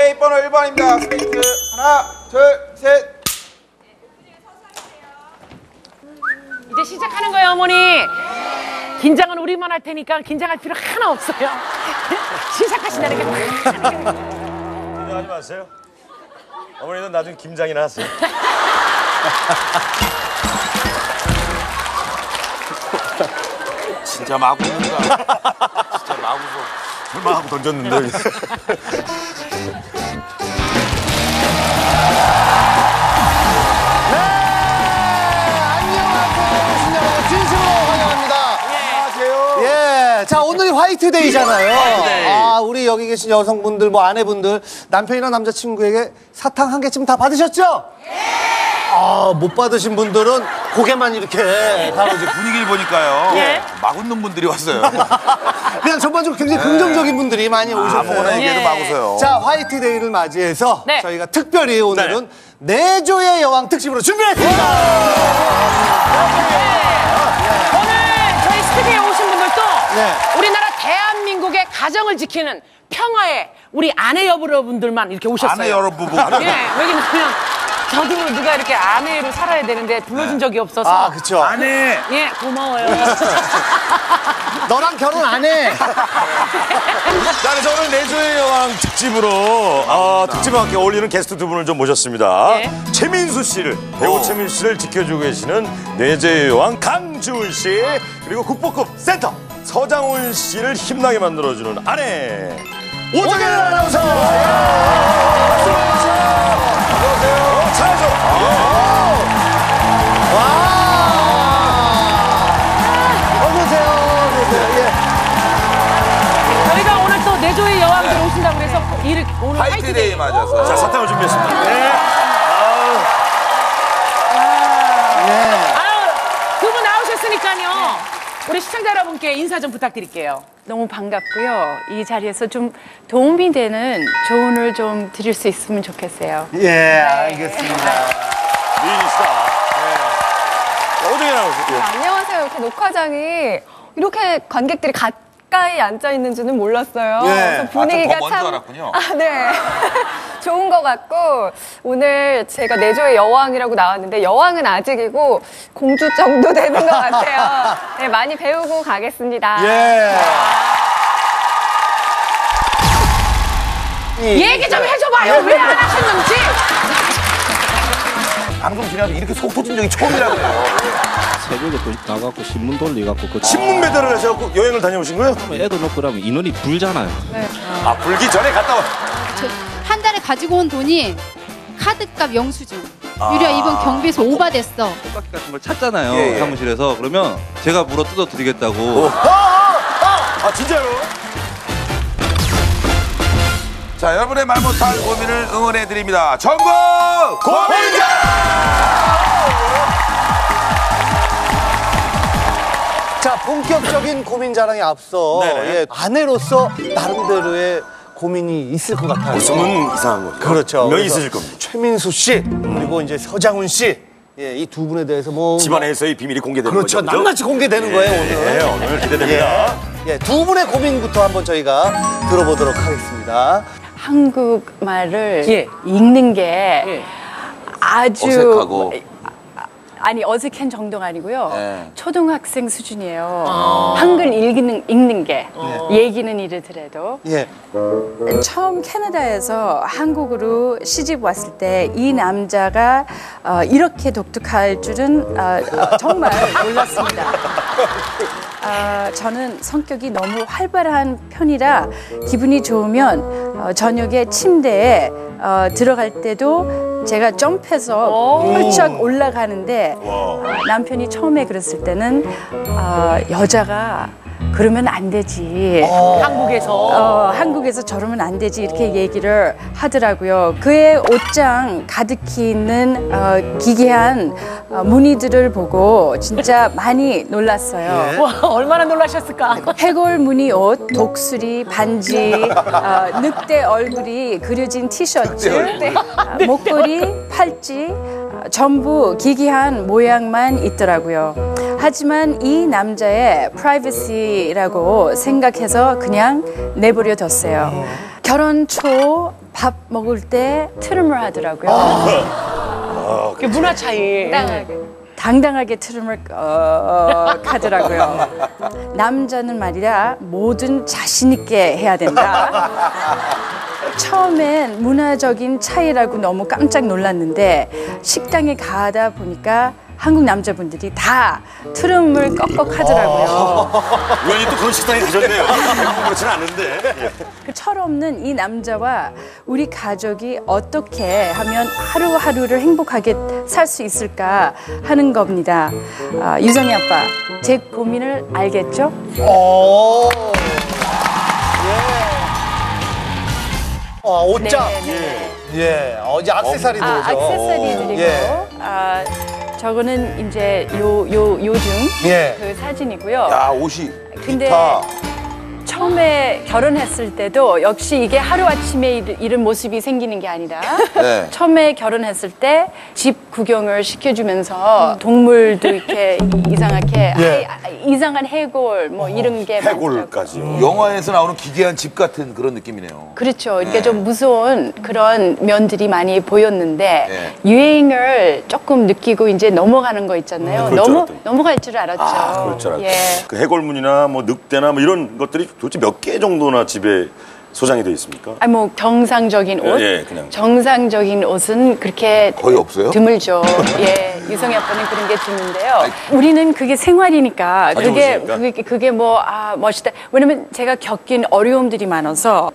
게임 번호 1번입니다. 스페이스. 하나, 둘, 셋. 이제 시작하는 거예요, 어머니. 긴장은 우리만 할 테니까 긴장할 필요 하나 없어요. 시작하신다니까. 긴장하지 마세요. 어머니는 나중에 김장이나 하세요. 진짜 마구 는다. 진짜 마구서. 설마 하고 던졌는데. 자, 오늘이 화이트데이잖아요. 아, 우리 여기 계신 여성분들, 뭐 아내분들, 남편이나 남자친구에게 사탕 한 개쯤 다 받으셨죠? 아, 못 받으신 분들은 고개만 이렇게. 바로 이제 분위기를 보니까요. 예. 막 웃는 분들이 왔어요. 그냥 전반적으로 굉장히 긍정적인 분들이 많이 오셨어요. 아무거나 얘기해도 막 웃어요. 자, 화이트데이를 맞이해서 네. 저희가 특별히 오늘은 내조의 여왕 특집으로 준비했습니다. 오늘 저희 스튜디오에 오신 분들도 네. 우리나라 대한민국의 가정을 지키는 평화의 우리 아내 여러분들만 이렇게 오셨어요. 아내 여러분. 예, 왜냐면 저도 누가 이렇게 아내로 살아야 되는데 불러준 적이 없어서. 아, 그쵸. 아내. 예, 고마워요. 너랑 결혼 안 해. 자, 그래서 오늘 내조의 여왕 특집으로 특집과 함께 어울리는 게스트 두 분을 좀 모셨습니다. 네. 최민수 씨를, 배우 최민수 씨를 지켜주고 계시는 내조의 여왕 강주은 씨, 그리고 국보급 센터 서장훈 씨를 힘나게 만들어주는 아내 오정현 아나운서. 차죠. 어서오세요. 예. 저희가 오늘 또 내조의 여왕들 오신다고 그래서 오늘 화이트데이 맞아서. 자, 사탕을 준비했습니다. 네. 두 분 나오셨으니까요. 우리 시청자 여러분께 인사 좀 부탁드릴게요. 너무 반갑고요. 이 자리에서 좀 도움이 되는 조언을 좀 드릴 수 있으면 좋겠어요. 예, 알겠습니다. 미인이시다. 오정현 아나운서. 안녕하세요. 이렇게 녹화장이 이렇게 관객들이 가까이 앉아 있는지는 몰랐어요. 예. 그래서 분위기가 더 먼저 참 알았군요. 네. 좋은 것 같고 오늘 제가 내조의 여왕이라고 나왔는데 여왕은 아직이고 공주 정도 되는 것 같아요. 네, 많이 배우고 가겠습니다. 예. 얘기 좀 해줘봐요. 왜 안 하셨는지. 방송 지나서 이렇게 속 터진 적이 처음이라고 해요. 새벽에 또 나가고 신문 돌려갖고 그 신문 배달을 하셔서 여행을 다녀오신 거예요? 애도 넣고 그러면 인원이 불잖아요. 아, 불기 전에 갔다 와. 한 달에 가지고 온 돈이 카드값 영수증. 유리야 이번 경비에서 오바됐어. 똑같이 같은 걸 찾잖아요. 예, 예. 사무실에서. 그러면 제가 물어 뜯어 드리겠다고. 아, 진짜요? 자, 여러분의 말 못할 고민을 응원해드립니다. 전국 고민자! 자, 본격적인 고민 자랑에 앞서 예, 아내로서 나름대로의 고민이 있을 것 같아요. 웃음은 이상한 거죠. 그렇죠. 분명히 그래서 있으실 겁니다. 최민수 씨 그리고 이제 서장훈 씨, 예, 이 두 분에 대해서 뭐 집안에서의 비밀이 공개되는 그렇죠. 거죠. 낱낱이 공개되는 거예요 오늘. 네, 오늘 기대됩니다. 예, 두 분의 고민부터 한번 저희가 들어보도록 하겠습니다. 한국말을 예. 읽는 게 아주 어색하고. 아니 어색한 정도가 아니고요. 네. 초등학생 수준이에요. 한글 읽는 게 얘기는 이르더라도 예. 처음 캐나다에서 한국으로 시집 왔을 때 이 남자가 이렇게 독특할 줄은 정말 몰랐습니다. 저는 성격이 너무 활발한 편이라 기분이 좋으면 저녁에 침대에 들어갈 때도 제가 점프해서 펄쩍 올라가는데 남편이 처음에 그랬을 때는 여자가 그러면 안 되지. 한국에서 저러면 안 되지. 이렇게 얘기를 하더라고요. 그의 옷장 가득히 있는 기괴한 무늬들을 보고 진짜 많이 놀랐어요. 와, 얼마나 놀라셨을까. 해골 무늬 옷, 독수리, 반지, 늑대 얼굴이 그려진 티셔츠, 목걸이, 팔찌, 전부 기괴한 모양만 있더라고요. 하지만 이 남자의 프라이버시라고 생각해서 그냥 내버려 뒀어요. 결혼 초 밥 먹을 때 트름을 하더라고요. 그 문화 차이. 당당하게 트름을 하더라고요. 남자는 말이야 뭐든 자신 있게 해야 된다. 처음엔 문화적인 차이라고 너무 깜짝 놀랐는데 식당에 가다 보니까 한국 남자분들이 다 트름을 꺽꺽 하더라고요. 우연히 또 그런 식당에 가셨네요. 그렇지는 않은데. 그 철없는 이 남자와 우리 가족이 어떻게 하면 하루하루를 행복하게 살 수 있을까 하는 겁니다. 유성이 아빠, 제 고민을 알겠죠? 옷장. 네. 예. 이제 액세서리들이죠. 액세서리들이고. 예. 저거는 이제 요즘 예. 그 사진이고요. 야, 옷이. 근데 기타. 처음에 결혼했을 때도 역시 이게 하루아침에 이런 모습이 생기는 게 아니라 네. 처음에 결혼했을 때 집 구경을 시켜주면서 동물도 이렇게 이상하게 이상한 해골 뭐 이런 게 해골까지. 영화에서 나오는 기괴한 집 같은 그런 느낌이네요. 그렇죠. 이게 좀 무서운 그런 면들이 많이 보였는데 네. 유행을 조금 느끼고 이제 넘어가는 거 있잖아요. 그럴 줄 알았더니. 넘어갈 줄 알았죠. 그럴 줄 알았죠. 예. 그 해골문이나 뭐 늑대나 뭐 이런 것들이 도대체 몇 개 정도나 집에 소장이 되어 있습니까? 뭐 정상적인 옷, 예, 그냥. 정상적인 옷은 그렇게 거의 없어요? 드물죠. 예, 유성이 아빠는 그런 게 드문데요. 우리는 그게 생활이니까 그게 뭐 멋있다. 왜냐면 제가 겪인 어려움들이 많아서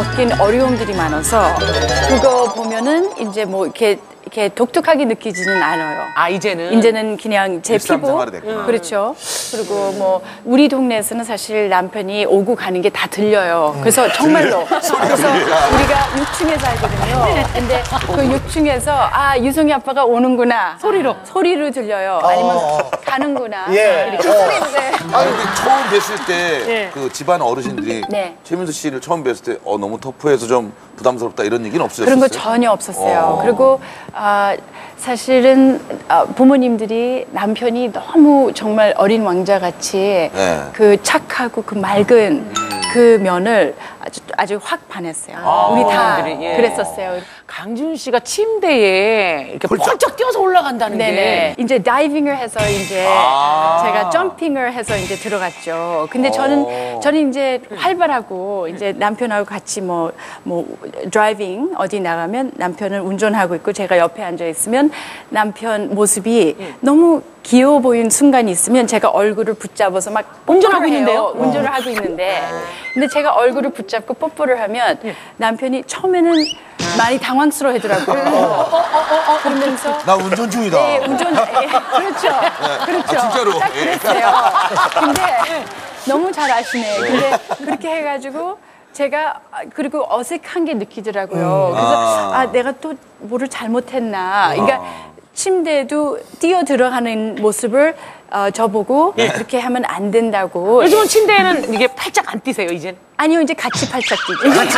그거 보면은 이제 뭐 이렇게 독특하게 느끼지는 않아요. 이제는 그냥 제 피부. 일상생활이 됐구나. 그렇죠. 그리고 뭐 우리 동네에서는 사실 남편이 오고 가는 게 다 들려요. 그래서 정말로. 그래서 우리가 6층에 살거든요. 근데 그 6층에서 유성이 아빠가 오는구나. 소리로 들려요. 아니면 가는구나. 예. 이렇게. 아니, 근데 처음 뵀을 때 그 집안 어르신들이 네. 최민수 씨를 처음 뵀을 때 너무 터프해서 좀 부담스럽다 이런 얘기는 없으셨어요? 그런 거 전혀 없었어요. 그리고 사실은 부모님들이 남편이 너무 정말 어린 왕자같이 네. 그 착하고 그 맑은 그 면을 아주 확 반했어요. 우리 다 그랬었어요. 강준 씨가 침대에 이렇게 펄쩍 뛰어서 올라간다는 게. 네네. 이제 다이빙을 해서 이제 제가 점핑을 해서 이제 들어갔죠. 근데 저는 이제 활발하고 이제 남편하고 같이 뭐 드라이빙 어디 나가면 남편은 운전하고 있고 제가 옆에 앉아 있으면 남편 모습이 너무 귀여워 보이는 순간이 있으면 제가 얼굴을 붙잡아서 막 운전하고 있는데요? 운전을 하고 있는데 근데 제가 얼굴을 붙잡고 뽀뽀를 하면 남편이 처음에는 많이 당황스러워 하더라고요. 그러면서 나 운전 중이다. 네, 그렇죠. 그렇죠. 진짜로. 딱 그랬어요. 근데 너무 잘 아시네. 근데 그렇게 해가지고 제가 그리고 어색한 게 느끼더라고요. 그래서 내가 또 뭐를 잘못했나. 그러니까 침대에도 뛰어 들어가는 모습을 저보고 그렇게 하면 안 된다고. 요즘은 침대에는 이게 팔짝 안 뛰세요, 이젠? 아니요, 이제 같이 팔짝 뛰죠.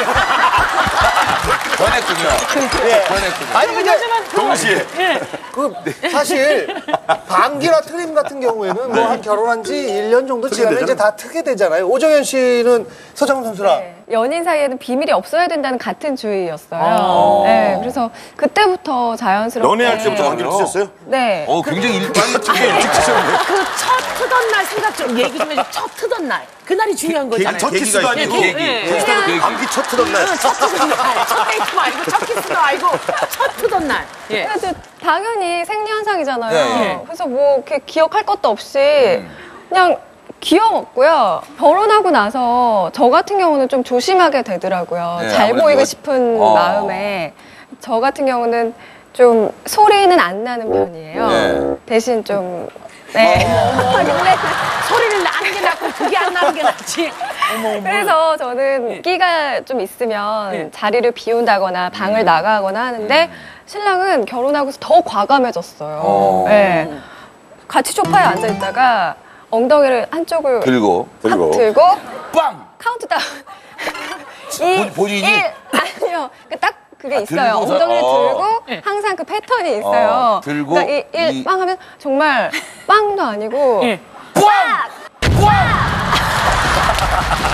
변했군요. 변했군요. 아니 근데 동시에. 사실 방귀나 트림 같은 경우에는 뭐 한 결혼한 지 1년 정도 지나면 이제 다 트게 되잖아요. 오정현 씨는 서장훈 선수랑 연인 사이에는 비밀이 없어야 된다는 같은 주의였어요. 네, 그래서 그때부터 자연스럽게. 연애할 때부터 방귀를 트셨어요? 네. 굉장히 일찍 드셨네. 그 첫 트던 날 생각 좀 얘기 좀 해줘. 첫 트던 날. 그날이 중요한 거잖아요. 첫 키스도 아니고. 방귀 첫 트던 날. 첫 트던 날. 첫 데이트도 아니고 첫 키스도 아니고 첫 트던 날. 예. 그래도 당연히 생리현상이잖아요. 네. 그래서 뭐 이렇게 기억할 것도 없이 그냥 귀여웠고요. 결혼하고 나서 저 같은 경우는 좀 조심하게 되더라고요. 네, 잘 아무래도 보이고 싶은 마음에. 저 같은 경우는 좀 소리는 안 나는 편이에요. 네. 대신 좀 소리를 나는 게 낫고 그게 안 나는 게 낫지. 그래서 저는 끼가 좀 있으면 자리를 비운다거나 방을 나가거나 하는데 신랑은 결혼하고서 더 과감해졌어요. 네. 같이 소파에 앉아 있다가 엉덩이를 한쪽을 들고 들고 빵! 카운트다운 본인이? 1 아니요. 딱 그게 있어요. 들고서? 엉덩이를 들고 항상 그 패턴이 있어요. 들고 그러니까 1 빵 하면 정말 빵도 아니고 꽝! 꽝!